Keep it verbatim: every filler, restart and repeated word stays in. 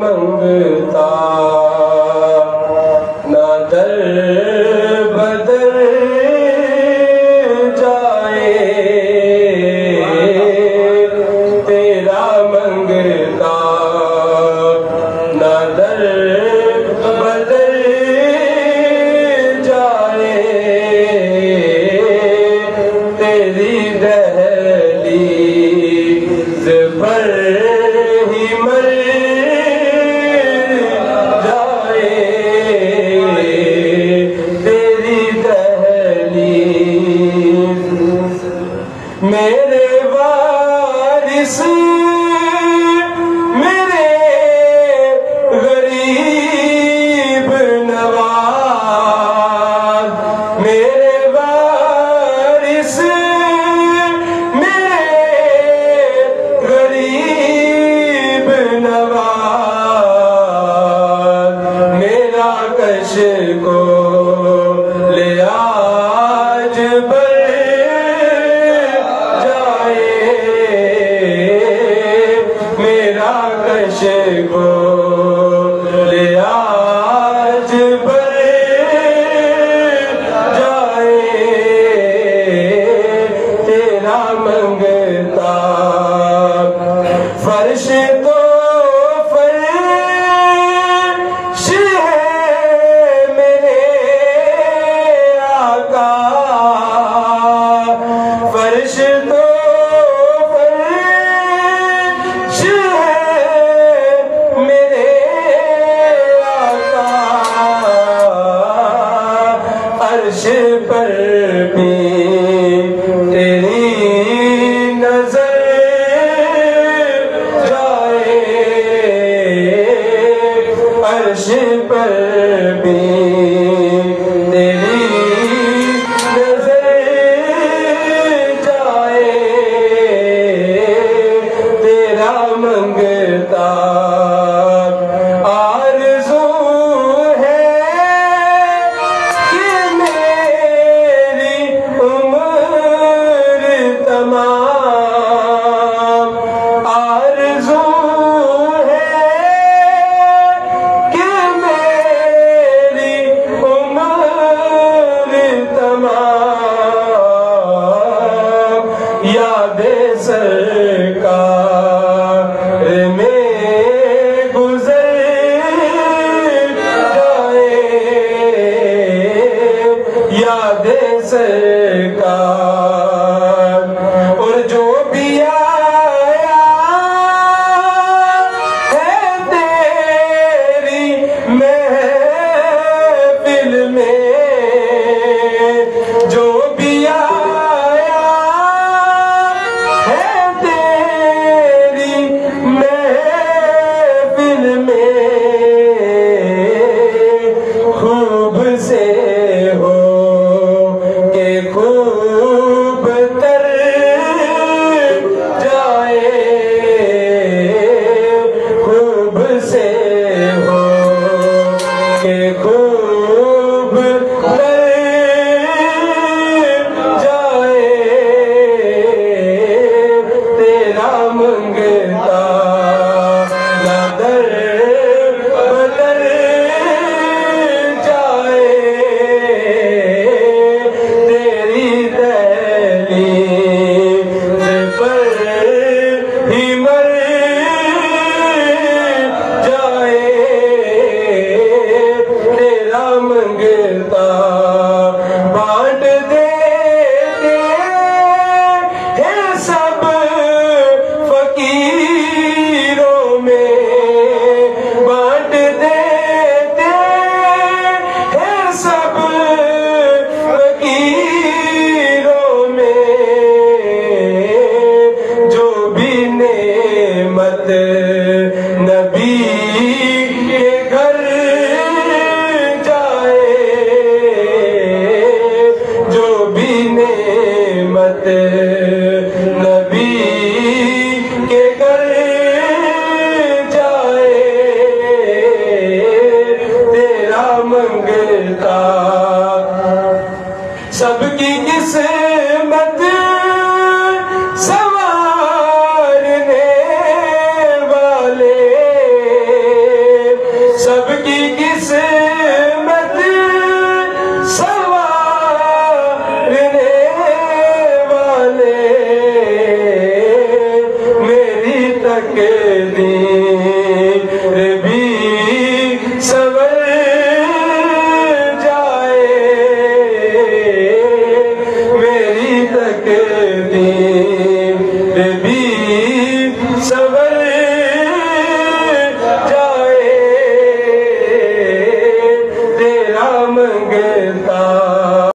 मंगता ना दर बदर जाए, तेरा मंगता ना दर बदर जाए, तेरी दहलीज पर ही मर जाए, तेरी दहलीज। मेरे वारिस मेरे गरीब नवाज, मेरे वारिस मेरे गरीब नवाज, मेरा कश को ले आज बर जाए, मेरा कश को ले आज बर जाए, तेरा मंगता फर्श तो फर्श है मेरे आका, फर्श तो फर्श है मेरे आका, अर्श पर भी तेरी नजर जाए, अर्श पर भी तेरी नजर जाए, तेरा मंगता आरज़ू है कि मेरी उम्र तमाम, आरज़ू है कि मेरी उम्र तमाम, यादें सरकार में गुजर जाए, यादें सरकार। और जो भी आया है तेरी महफिल में, जो भी आया है तेरी महफिल में, खूब से हो के खूब तर जाए, खूब से हो के खूब तर जाए, तेरा मंगता ना दर बदर जाए, तेरी दहलीज पर ही मर जाए, तेरा मंगता बांट देते हैं सब फकीरों में, बांट देते हैं सब फकीरों में, जो भी नेमत नबी